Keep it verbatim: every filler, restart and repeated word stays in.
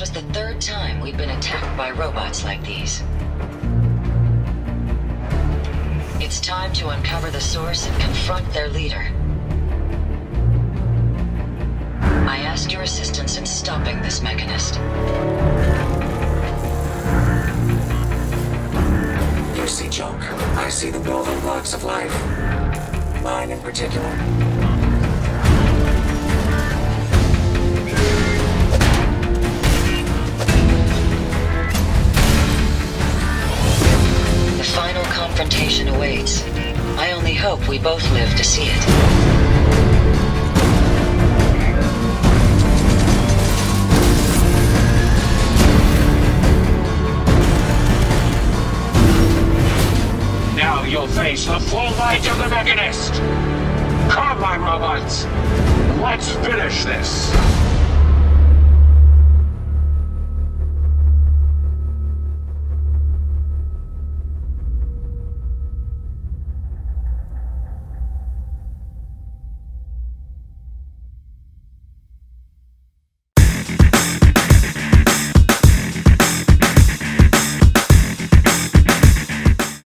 This was the third time we've been attacked by robots like these. It's time to uncover the source and confront their leader. I ask your assistance in stopping this mechanist. You see junk. I see the building blocks of life. Mine in particular. The final confrontation awaits. I only hope we both live to see it. Now you'll face the full might of the Mechanist! Come, my robots! Let's finish this!